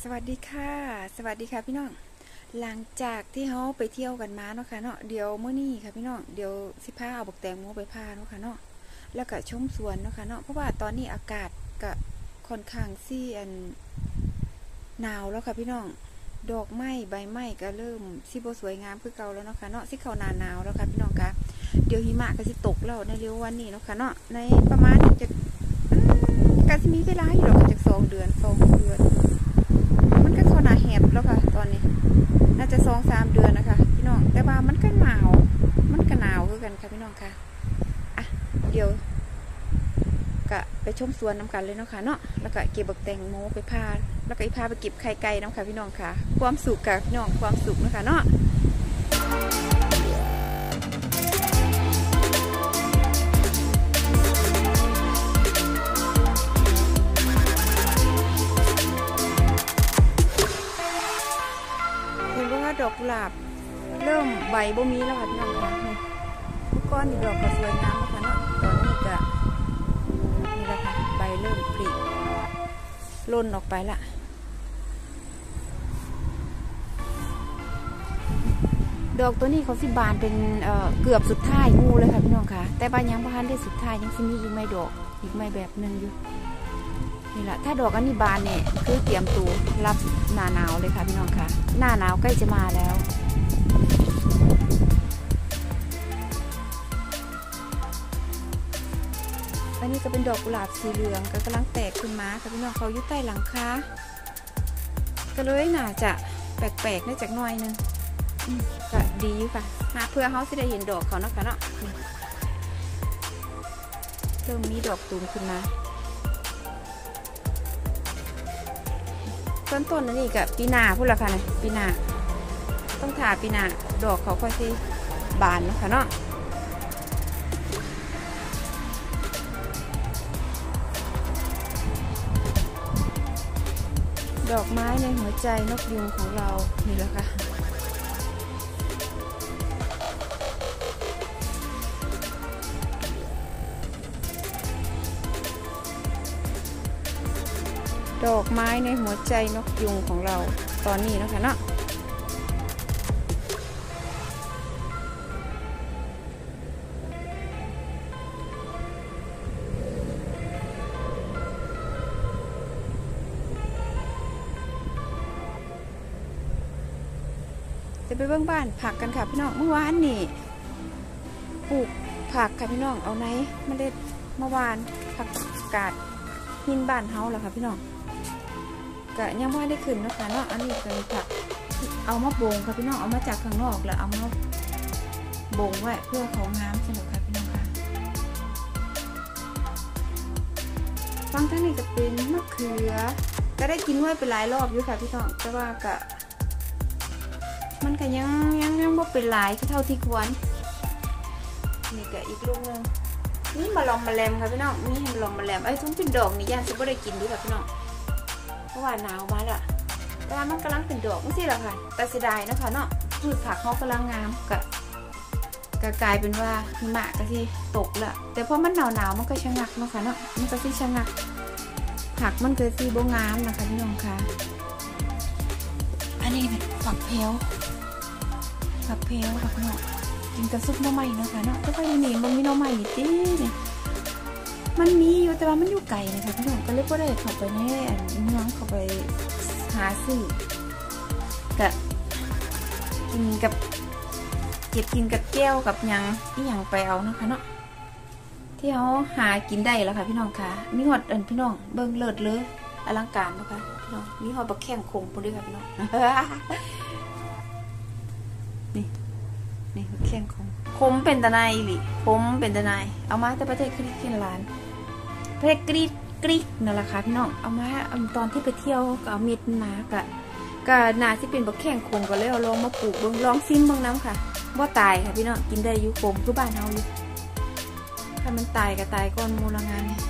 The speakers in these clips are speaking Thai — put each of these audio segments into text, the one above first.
สวัสดีค่ะสวัสดีค่ะพี่น้องหลังจากที่เขาไปเที่ยวกันมาเนาะค่ะเนาะเดี๋ยวเมื่อนี้ค่ะพี่น้องเดี๋ยวสิพาเอาบักแตงโมไปพาเนาะค่ะเนาะแล้วก็ชมสวนเนาะค่ะเนาะเพราะว่าตอนนี้อากาศก็ค่อนข้างซี่หนาวแล้วค่ะพี่น้องดอกไม้ใบไม้ก็เริ่มสิบ่สวยงามคือเก่าแล้วเนาะค่ะเนาะสิเข้าหน้าหนาวแล้วค่ะพี่น้องค่ะเดี๋ยวหิมะก็สิตกแล้วในเร็ววันนี้เนาะค่ะเนาะในประมาณจะก็สิมีเวลาอยู่หรอกจาก2 เดือนมันก็เข้าหน้าแหบแล้วค่ะตอนนี้น่าจะ2-3 เดือนนะคะพี่น้องแต่ว่ามันก็หนาวคือกันค่ะพี่น้องค่ะอ่ะเดี๋ยวก็ไปชมสวนน้ำกันเลยเนาะค่ะเนาะแล้วก็เก็บบักแตงโมไปพาแล้วก็พาไปเก็บไข่ไก่น้ำค่ะพี่น้องค่ะความสุขกับพี่น้องความสุขนะคะเนาะดอกกุหลาบเริ่มใบบ่มีแล้วค่ะพี่น้องค่ะเมื่อก่อนนี่ดอกก็สวยงามแล้วค่ะเนาะตอนนี้ก็นี่แหละค่ะใบเริ่มผลิล่นออกไปละดอกตัวนี้เขาสิบานเป็นเกือบสุดท้ายงูเลยค่ะพี่น้องค่ะแต่บานยังพันได้สุดท้ายยังสิมีอีกไม่ดอกอีกไม่แบบหนึ่งอยู่นี่แหละถ้าดอกอันนี้บานเนี่ยคือเตรียมตัวรับหน้าหนาวเลยค่ะพี่น้องค่ะหน้าหนาวใกล้จะมาแล้วอันนี้ก็เป็นดอกกุหลาบสีเหลืองก็กำลังแตกขึ้นมาค่ะพี่น้องเขาอยู่ใต้หลังคาก็เลยน่าจะแปลกๆได้จากหน่อยนึงก็ดีอยู่ค่ะเพื่อเขาจะได้เห็นดอกเขาเนาะค่ะเนาะเริ่มมีดอกตูมขึ้นมาต้นนั่นนี่กับปีนาพูดละค่ะนะปีนาต้องถ่าปีนาดอกเขาค่อยที่บานนะคะเนาะดอกไม้ในหัวใจนกยุงของเรานี่แหละค่ะดอกไม้ในหัวใจนกยุงของเราตอนนี้นะคะเนาะจะไปเบื้องบ้านผักกันค่ะพี่น้องเมื่อวานนี่ปลูกผักค่ะพี่น้องเอาไหนเมล็ดเมื่อวานผักกาดหินบ้านเฮาแล้วค่ะพี่น้องก็ยังไม่ได้ขึ้นนะคะเนาะอันนี้เป็นผักเอามาบ่งค่ะพี่น้องเอามาจากข้างนอกแล้วเอามาบ่งไว้เพื่อของงามสนุกค่ะพี่น้องค่ะฟังทั้งนี้จะเป็นมะเขือก็ได้กินไว้เป็นหลายรอบอยู่ค่ะพี่น้องแต่ว่าก็มันก็ยังไม่เป็นหลายเท่าที่ควรนี่ก็อีกลูกนึงนี่มาลองมาแลมค่ะพี่น้องนี่มาลองมาแลมไอ้ทุ่งเป็นดอกนี่ย่านจะไม่ได้กินด้วยค่ะพี่น้องเพราะว่าหนาวมาละแต่มันกำลังเป็นดอกไม่ใช่หรอค่ะแต่เสียดายนะคะเนาะพืชผักเขากำลังงามก็กลายเป็นว่าหิมะก็ที่ตกละแต่พอมันหนาวมันก็ชะงักเนาะค่ะเนาะมันก็ที่ชะงักผักมันเกิดที่โบงามนะคะพี่น้องค่ะอันนี้เป็นผักเพลค่ะพี่น้องกินกับซุปหน่อไม้นะคะเนาะแต่ว่าอย่างนี้มันมีหน่อไม้นิดเนี่ยมันมีอยู่แต่ว่ามันอยู่ไกลนะคะพี่น้องก็เลยก็ได้เข้าไปในน้องเข้าไปหาซื้อกับกินกับเก็บกินกับแก้วกับยังที่ยังไปเอานะคะเนาะที่เขาหากินได้แล้วค่ะพี่น้องค่ะมีหอดพี่น้องเบิ้งเลิศเลยอลังการนะคะพี่น้องมีหอดบักแข้งคงปุ่นด้วยค่ะพี่น้องนี่บักแข้งคมเป็นตะไนหรือผมเป็นตะไนเอามาแต่ประเทศกรีกกินร้านประเทศกรีกนั่นแหละค่ะพี่น้องเอามาตอนที่ไปเที่ยวก็เอาเม็ดมากะนาที่เป็นบักแข้งคงก็เลยเอาลองมาปลูกลองซิมบ้างน้ำค่ะว่าตายค่ะพี่น้องกินได้อยู่คมคือบ้านเฮาอยู่ถ้ามันตายก็ตายก้อนมูลงานเนี่ย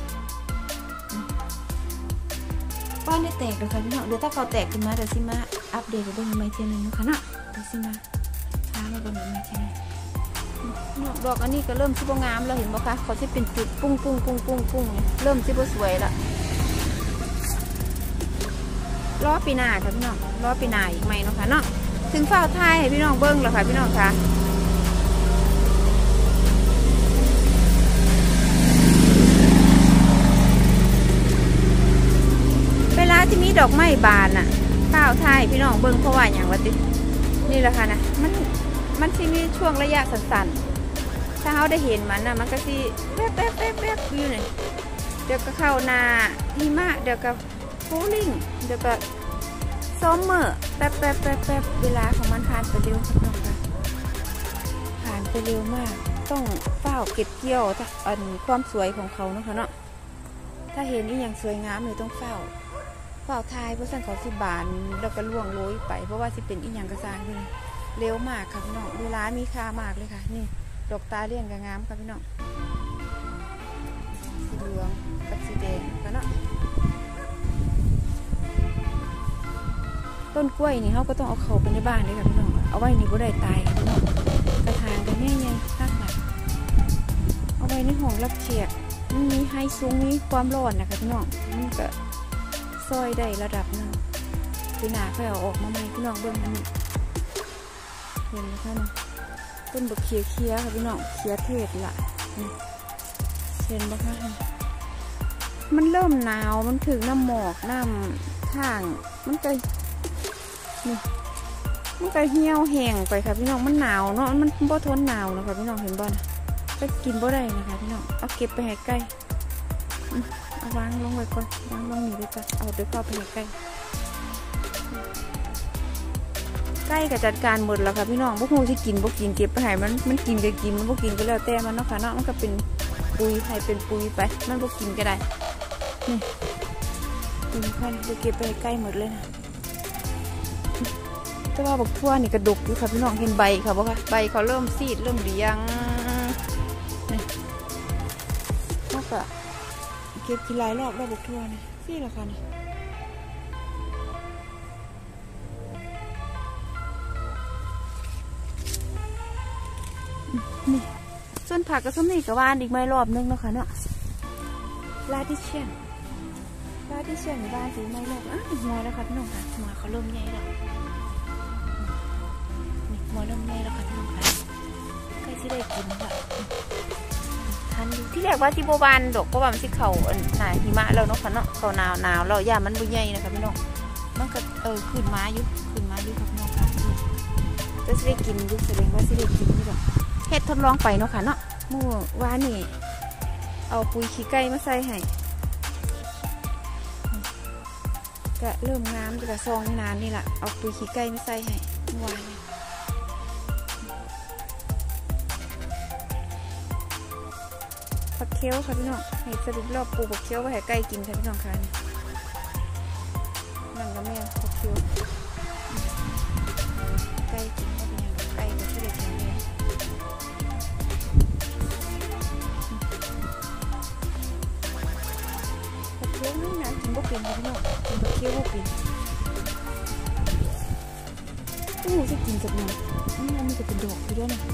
ก้อนได้แตกเลยค่ะพี่น้องเดี๋ยวถ้าเขาแตกขึ้นมาเดี๋ยวซิมาอัปเดตไปเบิ่งใหม่เทียนึงนะคะเนาะเดี๋ยวซิมาพามาเบิ่งใหม่เทียนึงดอกอันนี้ก็เริ่มชิบงามแล้วเห็นบ่คะเขาจะเป็นจุดปุ้งเนี่ยเริ่มชิบสวยละล้อปีหน้าค่ะพี่น้องล้อปีหน้าอีกไหมเนาะค่ะเนาะถึงเฝ้าท้ายให้พี่น้องเบิ้งแล้วค่ะพี่น้องค่ะเวลาที่มีดอกไม้บานน่ะเฝ้าท้ายพี่น้องเบิ้งเพราะว่าอย่างว่าตินี่แหละค่ะนะมันที่มีช่วงระยะสั้นๆถ้าเขาได้เห็นมันนะมันก็ที่แวบอยู่เนี่ยเดี๋ยวก็เข้านาหิมะเดี๋ยวก็ฟูลิ่งเดี๋ยวก็ซัมเมอร์แป๊บเวลาของมันผ่านไปเร็วมากค่ะผ่านไปเร็วมากต้องเฝ้าเก็บเกี่ยวความสวยของเขาเนาะค่ะเนาะถ้าเห็นนี่อย่างสวยงามเลยต้องเฝ้าทายเพราะสั่นเขาสิบานแล้วก็ล่วงโรยไปเพราะว่าสิเป็นอีหยังกระซางนี่เร็วมากค่ะพี่น้องเวลามีค่ามากเลยค่ะนี่ดอกตาเลี่ยนกับงามค่ะพี่น้องสีเหลืองกับสีแดงค่ะเนาะต้นกล้วยนี่เขาก็ต้องเอาเขาไปในบ้านเลยค่ะพี่น้องเอาไว้นี่บ่ได้ตายค่ะพี่น้องกระถางกันง่ายๆนักหนักเอาไว้ในห้องรับแขกมันมีไฮสูงมีความร้อนนะคะพี่น้องมันก็ซอยได้ระดับหนึ่งปีหน้าค่อยเอาออกมาใหม่พี่น้องเบิ่งอันนี้เห็นไหมคะเนี่ยต้นบกเคี้ยวค่ะพี่น้องเคี้ยวเทศละเห็นไหมคะมันเริ่มหนาวมันถึงน้ำหมอกน้ำทางมันก็นี่มันก็เหี่ยวแห้งไปค่ะพี่น้องมันหนาวเนาะมันบ่ทนหนาวนะคะพี่น้องเห็นบ่นะก็กินบ่ได้นะคะพี่น้องเอาเก็บไปให้ใกล้เอาวางลงไว้ก่อนวางลงนี่ไว้ก่อนเอาเดี๋ยวเข้าไปให้ใกล้ก็จัดการหมดแล้วค่ะพี่น้องพวกงูที่กินพวกกินเก็บไปให้มันกินก็กินมันพวกกินก็แล้วแต่มันเนาะค่ะเนาะมันก็เป็นปุ๋ยให้เป็นปุ๋ยไปมันพวกกินก็ได้นี่กินค่อยจะเก็บไปใกล้หมดเลยนะแต่ว่าบักทั่วนี่กระดกอยู่ค่ะพี่น้องเห็นใบค่ะบ่คะใบเขาเริ่มซีดเริ่มเหลืองนี่แล้วก็เก็บทีหลายรอบแล้วบักทั่วนี่ซีดแล้วค่ะนี่นี่ส่วนผักกระส้มนี่กระวานอีกไม่รอบนึงแล้วค่ะเนาะลาดิเชียนบ้านสีไม่รอบหัวแล้วค่ะพี่น้องค่ะหัวเขาเริ่มใหญ่แล้วนี่หัวเริ่มใหญ่แล้วค่ะพี่น้องค่ะใกล้ที่ได้กินค่ะทันที่แรกว่าที่โบบานดอกเพราะว่ามันสิเขาหนาหิมะแล้วเนาะค่ะเนาะเขาหนาวเราย่ามันบุญใหญ่นะคะพี่น้องมันก็ขึ้นมาอยู่ค่ะพี่น้องค่ะจะได้กินยุคแสดงว่าได้กินนี่หรอเฮ็ดทดลองไปเนาะค่ะเนาะเมื่อวานนี่เอาปุ๋ยขี้ไก่มาใส่ให้ก็เริ่มงามจะซองนานนี่แหละเอาปุ๋ยขี้ไก่มาใส่ให้เมื่อวานนี่ผักเคี้ยวค่ะพี่น้องให้สรุปรอบปลูกผักเคี้ยวไว้ให้ไก่กินค่ะพี่น้องค่ะนั่งกับแม่ผักเคี้ยวไก่กินก็เป็นอย่างไก่ก็ช่วยกินแม่ผักเคี้ยวนี่นะกินบ่เป็นพี่น้องกินผักเคี้ยวบ่เป็นตู้จะกินกับมันมันจะเป็นดอกอยู่ด้วยนะ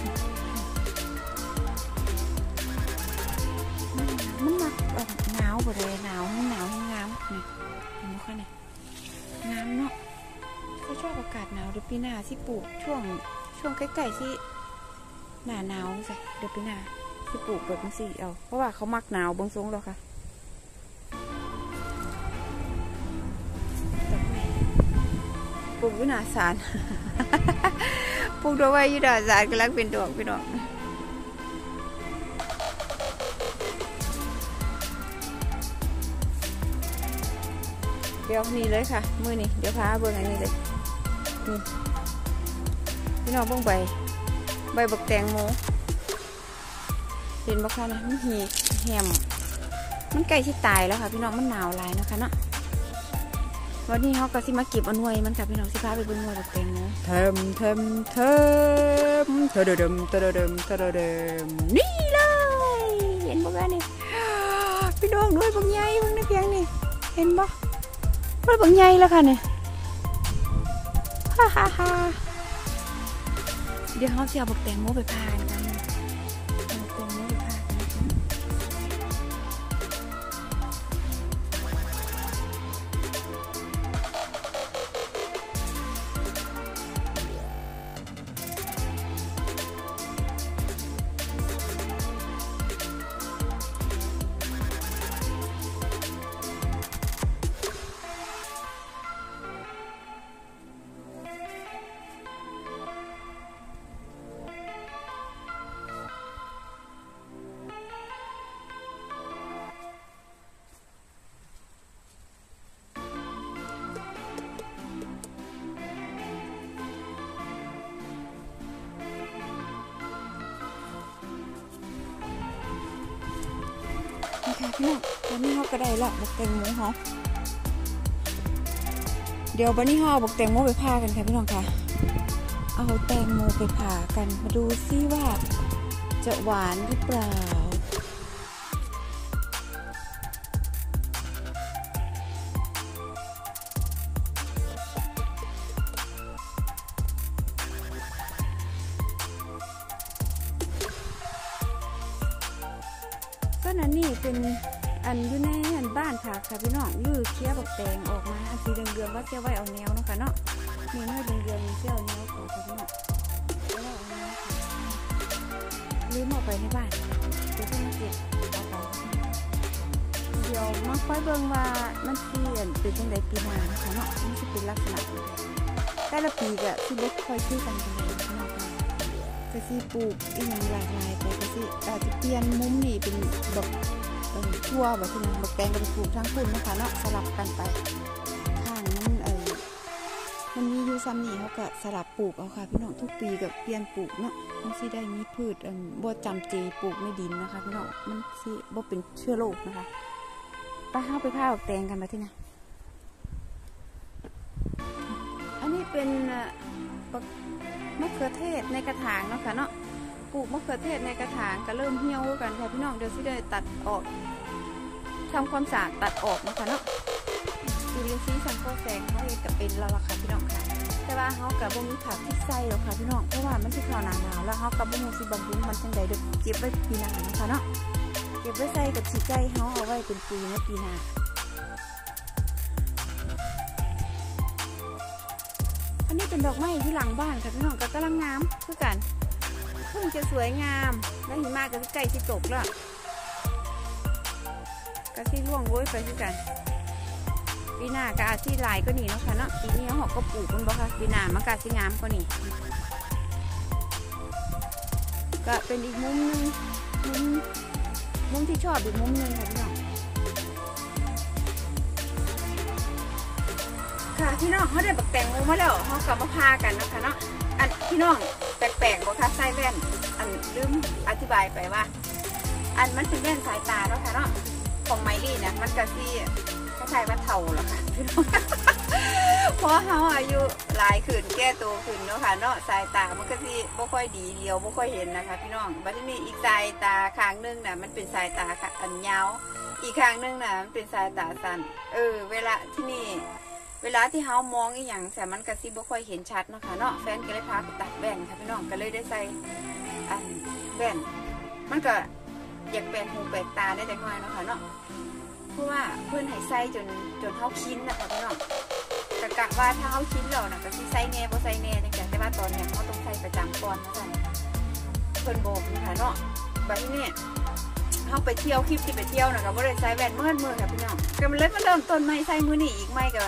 มันมักหนาวบ่ได้หนาวให้งามนี่เห็นไหมคะเนี่ยงามเนาะเขาชอบอากาศหนาวเดี๋ยวปีหน้าสิปลูกช่วงใกล้ๆที่หนาวใช่เดี๋ยวปีหน้าสิปลูกแบบนี้สิเอาเพราะว่าเขามักหนาวบางทรงแล้วค่ะปลูกอยู่หน้าศาลปลูกดอกไม้อยู่หน้าศาลกำลังเป็นดอกพี่น้องเดี๋ยวนี่เลยค่ะมือนี่เดี๋ยวพาเบิ่งอันนี้เลยนี่พี่น้องเบิ่งใบบักแตงโมเห็นบ่คะนะมันหีแฮมมันใกล้ที่ตายแล้วค่ะพี่น้องมันหนาวหลายนะคะเนาะวันนี้เขาก็สิมาเก็บเอาหน่วยมันค่ะพี่น้องสิพาไปเบิ่งหน่วยบักแตงโมเทิมนี่เลยเห็นบ่คะนี่พี่น้องหน่วยบักใหญ่เบิ่งในเพียงนี่เห็นบ่เพิ่นบักใหญ่แล้วค่ะเนี่ยฮ่าเดี๋ยวเขาจะเอาบักแตงโมไปพากันพี่น้องวันนี้เขาก็ได้ละบักแตงโมเขาเดี๋ยววันนี้เขาเอาบักแตงโมไปผ่ากันค่ะพี่น้องค่ะเอาแตงโมไปผ่ากันมาดูซิว่าจะหวานหรือเปล่าก็นั่นนี่เป็นอันอยู่ในอันบ้านผักค่ะพี่น้องลือเคี้ยวบักแตงออกมาอันสีเดืองๆว่าเคี้ยวไว้เอาแนวเนาะค่ะเนาะมีเนื้อเดืองๆมีเคี้ยวแนวของค่ะพี่น้องแล้วเอาแนวลืมเอาไปในบ้านเดี๋ยวพี่มาเก็บเอาไปเดี๋ยวมาค่อยเบิ่งว่ามันเปลี่ยนเป็นจังไดปีหน้านะคะเนาะมันจะเป็นลักษณะแต่ละปีก็ที่เล็กค่อยซื้อกันจังไดพี่น้องค่ะก็สิปลูกอีกอย่างหลากหลายไปก็สิอาจจะเปลี่ยนมุมนี่เป็นแบบทั่วแบบที่นั่นบักแตงก็ปลูกทั้งพุ่นนะคะเนาะสลับกันไปข้างนั้นมันมีอยู่ซ้ำนี่เขาก็สลับปลูกเอาค่ะพี่น้องทุกปีกับเปลี่ยนปลูกเนาะมันสิได้มีพืชบ่จำเจปลูกในดินนะคะพี่น้องมันสิบ่เป็นเชื้อโรคนะคะไปเข้าไปผ่าบักแตงกันมาที่นั่นอันนี้เป็นมะเขือเทศในกระถางเนาะค่ะเนาะปลูกมะเขือเทศในกระถางก็เริ่มเหี่ยวกันค่ะพี่น้องเดี๋ยวสิได้ตัดออกทำความสะอาดตัดออกนะคะเนาะจุลินทรีย์สังเคราะห์แสงเขาเองกับเป็นเราละค่ะพี่น้องค่ะแต่ว่าเขากับบ่มีผักที่ใส่หรอกค่ะพี่น้องเพราะว่ามันจะเข้าหน้าหนาวแล้วเขากับบ่มีสิบำรุงมันจังใดเดี๋ยวเก็บไว้ปีหน้านะคะเนาะเก็บไว้ใส่กับชีใจเขาเอาไว้เป็นปุ๋ยในปีหน้าอันนี้เป็นดอกไม้ที่หลังบ้านค่ะพี่น้องก็กำลังงามคือกันเพิ่งจะสวยงามแล้วหิมะก็ใกล้ที่ตกแล้วก็ที่ร่วงโว้ยไปคือกันปีหน้าก็อาจที่ลายก็หนีเนาะค่ะเนาะปีนี้เขาก็ปลูกมันบ่ค่ะปีหน้ามันก็ที่งามก็หนีก็เป็นอีกมุมนึงมุมที่ชอบอีกมุมนึงค่ะพี่น้องค่ะพี่น้องเขาได้บักแตงโมมาแล้วเขากลับมาพากันนะคะเนาะอันพี่น้องแปลกๆบ่คะใส่แว่นอันลืมอธิบายไปว่าอันมันเป็นแว่นสายตาเนาะค่ะเนาะของไมลี่เนี่ยมันก็ที่ก็ใช่ว่าเท่าหรอค่ะพี่น้องเพราะเขาอายุหลายขึ้นแก่ตัวขึ้นเนาะค่ะเนาะสายตามันก็ที่บ่ค่อยดีเลี้ยวบ่ค่อยเห็นนะคะพี่น้องบัดนี้อีกสายตาข้างนึงน่ะมันเป็นสายตาอันยาวอีกข้างนึงน่ะมันเป็นสายตาสั้นเวลาที่เขามองอีหยังแต่มันก็สิบ่ค่อยเห็นชัดเนาะค่ะเนาะแฟนก็เลยพาไปตัดแว่นค่ะพี่น้องก็เลยได้ใส่อันแว่นมันก็อยากแปลกหูแปลกตาได้จังหน่อยเนาะค่ะเนาะเพราะว่าเพื่อนให้ใส่จนเขาคิ้นนะคะพี่น้องกะว่าถ้าเขาคิ้นแล้วนะก็สิใส่แน่บ่ใส่แน่จังแต่ว่าตอนนี้เขาต้องใส่ประจำก่อนนะจ๊ะเพื่อนบอกนะคะเนาะแบบนี้เขาไปเที่ยวคลิปที่ไปเที่ยวนะก็บ่ได้ใส่แว่นเมื่อค่ะพี่น้องก็มันเลยมาเริ่มต้นไม่ใส่มือนี่อีกไม่ก็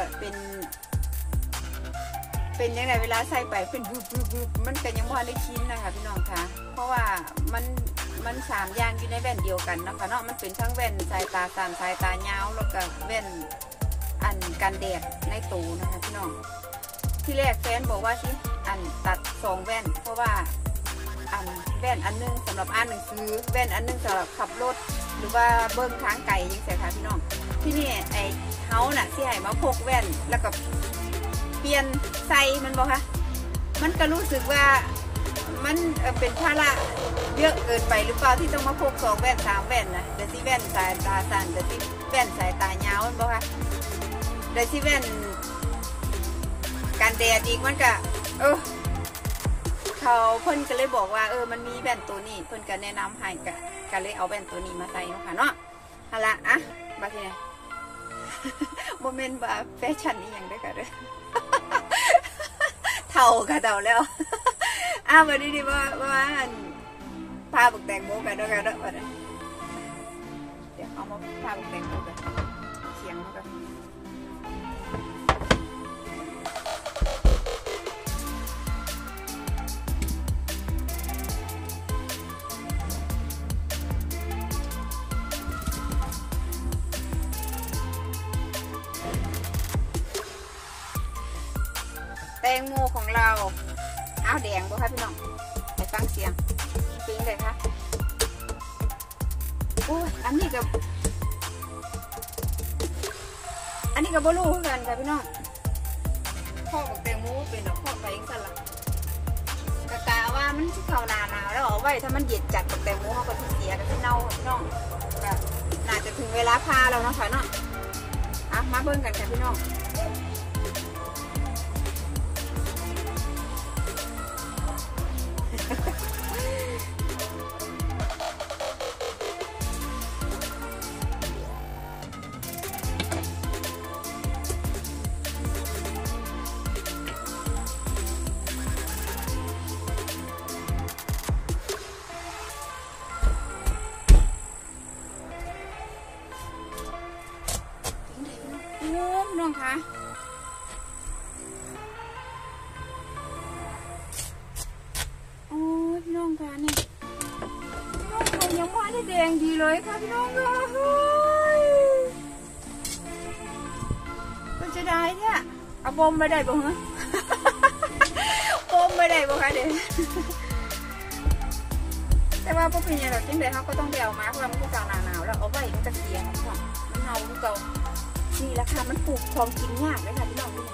เป็นยังไงเวลาใส่ไปเป็นบึบมันก็ยังบ่ได้คิ้นนะคะพี่น้องค่ะเพราะว่ามัน3อย่างอยู่ในแว่นเดียวกันนะคะเนาะมันเป็นทั้งแว่นสายตาสั้นสายตายาวแล้วก็แว่นอันกันแดดในตูนะคะพี่น้องที่แรกแฟนบอกว่าที่อันตัด2แว่นเพราะว่าอันแว่นอันนึงสำหรับอ่านหนังสือแว่นอันนึงสำหรับขับรถหรือว่าเบิ้งทางไกลยังเสียค่ะพี่น้องที่นี่ไอ้เฮาน่ะที่ให้มาพกแว่นแล้วก็เปลี่ยนใส่มันบอกค่ะมันก็รู้สึกว่ามันเป็นภาระเยอะเกินไปหรือเปล่าที่ต้องมาพก2แว่น3แว่นนะเดี๋ยวที่แว่นสายตาสั้นเดี๋ยวที่แว่นสายตายาวมันบอกค่ะเดี๋ยวที่แว่นการแดดอีกมันก็เขาเพิ่นก็เลยบอกว่ามันมีแว่นตัวนี้เพิ่นก็แนะนำให้ก็เลยเอาแว่นตัวนี้มาใส่เนาะค่ะเนาะเอาละอ่ะบัดนี้โมเมนต์ว่าแฟชั่นนี่ยังได้กันเลยเท่ากับเท่าแล้ววันนี้ดีว่าพาบักแตงโมกันด้วยกันด้วยเดี๋ยวเอามาพาบักแตงโมกันเขียงมากันแตงโมของเราเอาแดงบ่คะพี่น้องไปฟังเสียงปิ้งเลยค่ะโอ้ยอันนี้กับอันนี้ก็บ่รู้กันค่ะพี่น้องพ่อบอกแตงโมเป็นดอกพ่อไปยังสลักกะว่ามันที่เขาหนาวแล้วเอาไว้ถ้ามันเย็นจัดบอกแตงโมเขาก็ที่เสียก็ที่เน่าพี่น้องก็น่าจะถึงเวลาพาแล้วเนาะค่ะเนาะมาเบิ่งกันค่ะพี่น้องน้องคะโอ้พี่น้องคะนี่น้องเขายังว่าได้แดงดีเลยค่ะพี่น้องคะเฮ้ยก็จะได้เนี่ยเอาบอมไปได้บ่ฮะบอมไปได้บ่คะเด็กแต่ว่าพวกพี่เนี่ยเราจริงๆเขาก็ต้องเดี่ยวมาเพราะมันก็จะหนาวแล้วเอาไว้มันจะเสียค่ะมันเน่ามันเก่านี่แหละค่ะมันปลูกของกินยากเลยค่ะพี่น้องนี่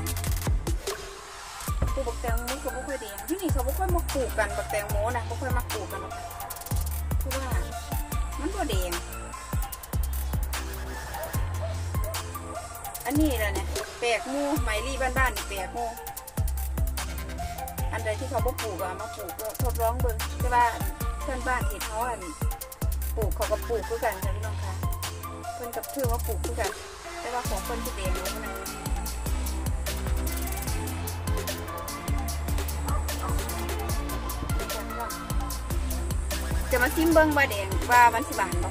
ปลูกบักแตงโมเขาไม่ค่อยดีที่นี่เขาไม่ค่อยมาปลูกกันบักแตงโมนะไม่ค่อยมาปลูกกันหรอกเพราะว่ามันก็แดงอันนี้แหละเนี่ยแปลกงูไหมรี่บ้านๆนี่แปลกงูอันใดที่เขาไม่ปลูกอะมาปลูกก็ทดลองเบิ่งแต่ว่าเพื่อนบ้านเห็นเขาปลูกเขาก็ปลูกด้วยกันค่ะพี่น้องค่ะเพื่อนกับเพื่อนว่าปลูกด้วยกันแต่ว่าของคนที่แดงรู้นะจะมาซิมเบิ้งว่าแดงว่ามันสิบานบ่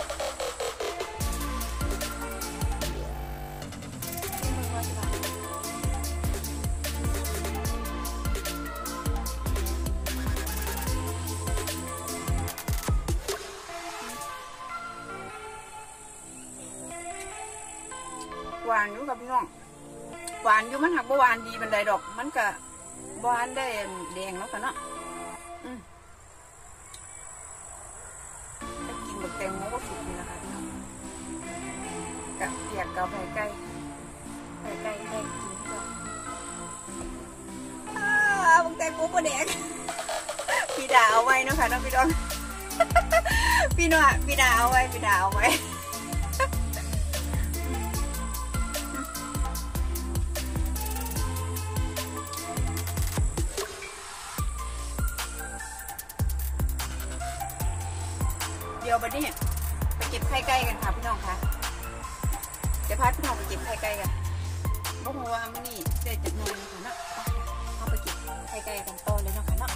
หวานอยู่กับพี่น้องหวานอยู่มันหักบ่หวานดีเป็นไรดอกมันก็หวานได้แดงแล้วกันเนาะไปกินบักแตงโมก็สุกนี่นะคะพี่น้องกับเปียกกับไข่ไก่กินก็บักแตงโมก็แดงพี่ดาเอาไว้นะคะน้องพี่น้องพี่ดาเอาไว้เดี๋ยวบัดนี้ไปเก็บไข่ไก่กันค่ะพี่น้องค่ะจะพาพี่น้องไปเก็บไข่ไก่กันบอกว่ามันนี่เด็ดจากนวลค่ะเนาะเอาไปเก็บไข่ไก่กันต่อเลยเนาะค่ะเนาะ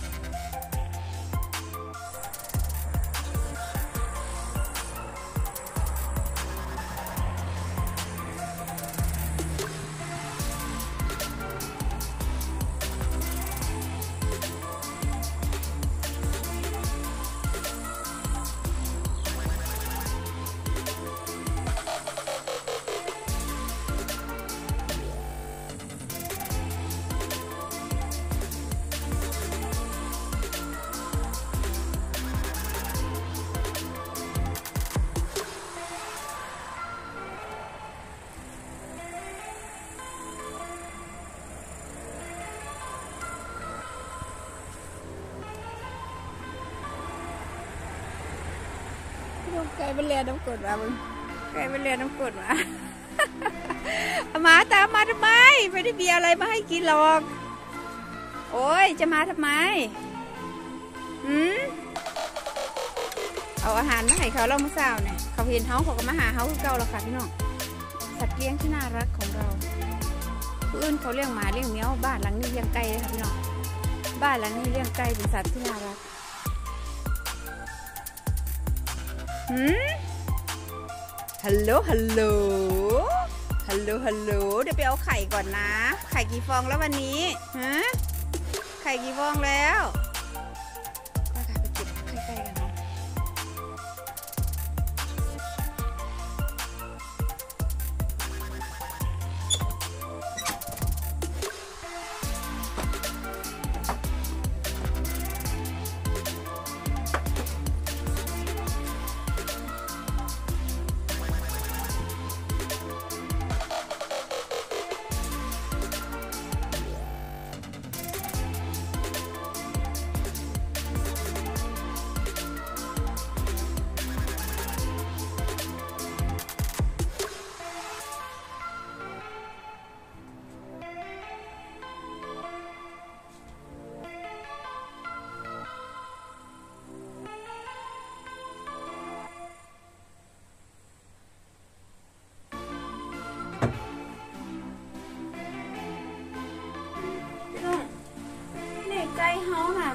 ไก่เป็นเรียนน้ำกรดมามึงไก่เป็นเรียนน้ำกรดมามาตามมาทำไมไม่ได้เบียร์อะไรมาให้กินหรอกโอ้ยจะมาทำไมเอาอาหารมาให้เขาเราเมื่อเช้าเนี่ยเขาเห็นเขาก็มาหาเขาเก่าแล้วค่ะพี่น้องสัตว์เลี้ยงที่น่ารักของเราผู้อื่นเขาเลี้ยงหมาเลี้ยงแมวบ้านหลังนี้เลี้ยงไก่เลยค่ะพี่น้องบ้านหลังนี้เลี้ยงไก่เป็นสัตว์ที่น่ารักฮัลโหลเดี๋ยวไปเอาไข่ก่อนนะไข่กี่ฟองแล้ววันนี้ไข่กี่ฟองแล้วก็ค่ะไปเก็บไข่ไก่กันเนาะ เ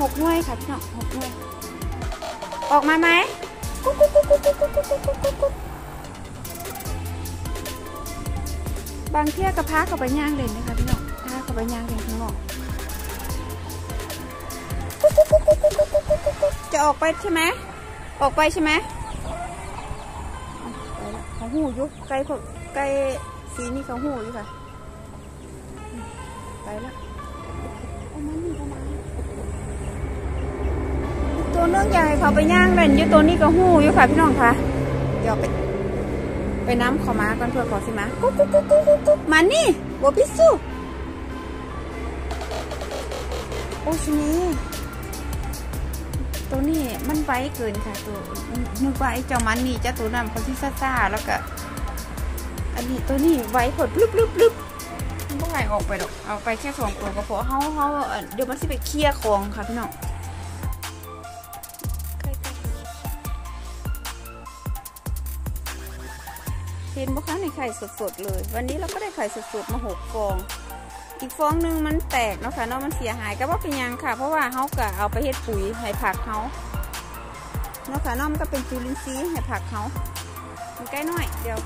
6 หน่วยค่ะพี่น้อง6 หน่วยออกมาไหมกุ๊กกุ๊กกุ๊กกุ๊กกุ๊กกุ๊กกุ๊กกุ๊กกุ๊กบางเที่ยกับพาเข้าไปย่างเลยนะคะพี่น้องพาเข้าไปย่างเลยข้างนอกจะออกไปใช่ไหมออกไปใช่ไหมไปแล้วเขาหูยุบไกลสีนี่เขาหูอยู่ค่ะไปแล้วตัวเนื่องใหญ่เขาไปย่างเล่นอยู่ตัวนี้ก็หูอยู่ค่ะพี่น้องค่ะเดี๋ยวไปน้ำขอมาก่อนเพื่อขอสิมากุ๊กกุ๊กกุ๊กกุ๊กกุ๊กมานี่บัวพิสูโอ้ชนี่ตัวนี้มันไวเกินค่ะตัวนึกว่าไอ้เจ้ามันนี่จะตัวนั้นเขาที่ซ่าแล้วก็อันนี้ตัวนี้ไวผดลึบมันไม่ไหวออกไปหรอกเอาไปแค่2 ตัวก็พอเขาเดี๋ยวมันสิไปเคลียร์ของค่ะพี่น้องเห็นบ่คะในไข่สดๆเลยวันนี้เราก็ได้ไข่สดๆมา6 ฟองอีกฟองหนึ่งมันแตกเนาะค่ะเนาะมันเสียหายก็ว่าเป็นยังค่ะเพราะว่าเขาก็เอาไปเฮ็ดปุ๋ยให้ผักเขาเนาะค่ะเนาะมันก็เป็นจุลินทรีย์ให้ผักเขามันใกล้หน่อยเดี๋ยว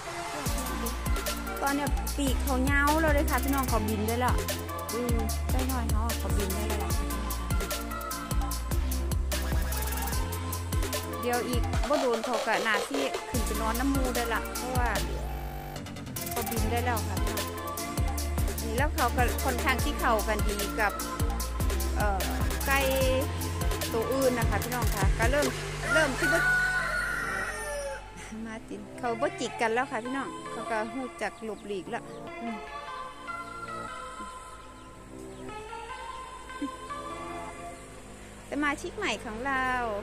ตอนเนี้ยปีกเขาเงาเราเลยค่ะพี่น้องเขาบินได้แล้วใกล้หน่อยเขาบินได้แล้วเดี๋ยวอีกว่าโดนเขากะหนาที่ขึ้นไปนอนน้ำมูได้ละเพราะว่าเขาบินได้แล้วค่ะพี่น้องนี่แล้วเขาก็ค่อนข้างที่เข้ากันดีกับไก่ตัวอื่นนะคะพี่น้องค่ะก็เริ่มที่ว่ามาตินเขาบ่จิกกันแล้วค่ะพี่น้องเขาก็หูจักหลบหลีกแล้วสมาชิกใหม่ของเรา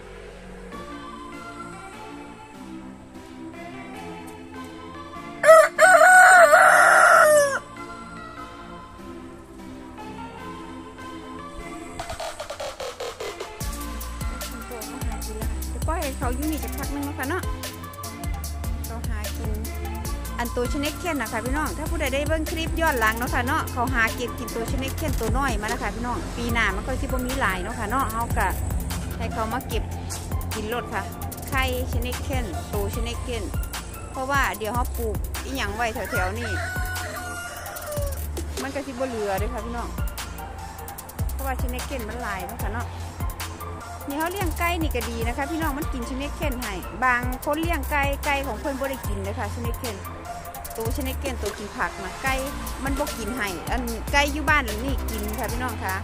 ก็ให้เขาอยู่นี่จะพักนึงแล้วค่ะเนาะเขาหากินอันตัวชนิดเค้นนะคะพี่น้องถ้าผู้ใดได้เบิ่งคลิปย้อนหลังเนาะค่ะเนาะเขาหาเก็บกินตัวชนิดเค้นตัวน้อยมาแล้วค่ะพี่น้องปีหน้ามันก็สิบ่มีหลายเนาะค่ะเนาะเขาก็ให้เขามาเก็บกินรดค่ะไข่ชนิดเค้นตัวชนิดเค้นเพราะว่าเดี๋ยวเขาปลูกอีหยังไว้แถวๆนี่มันก็สิบ่เหลือเลยค่ะพี่น้องเพราะว่าชนิดเค้นมันหลายเนาะค่ะเนาะนี่เขาเลี้ยงไก่นี่ก็ดีนะคะพี่น้องมันกินชนิดเค้นให้บางคนเลี้ยงไก่ของเพื่อนบ่ได้กินเลยค่ะชนิดเค้นตัวชนิดเค้นตัวกินผักนะไก่มันบ่กินให้อันไก่อยู่บ้านนี่กินค่ะพี่น้องคะ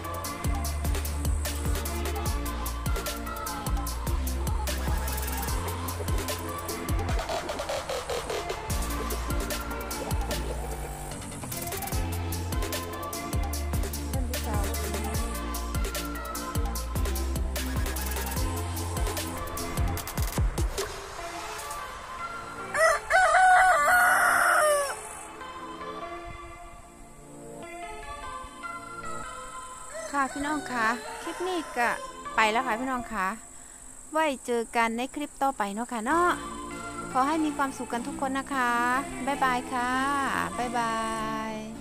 ค่ะพี่น้องคะคลิปนี้ก็ไปแล้วค่ะพี่น้องคะไว้เจอกันในคลิปต่อไปเนาะค่ะเนาะขอให้มีความสุขกันทุกคนนะคะบ๊ายบายค่ะบ๊ายบาย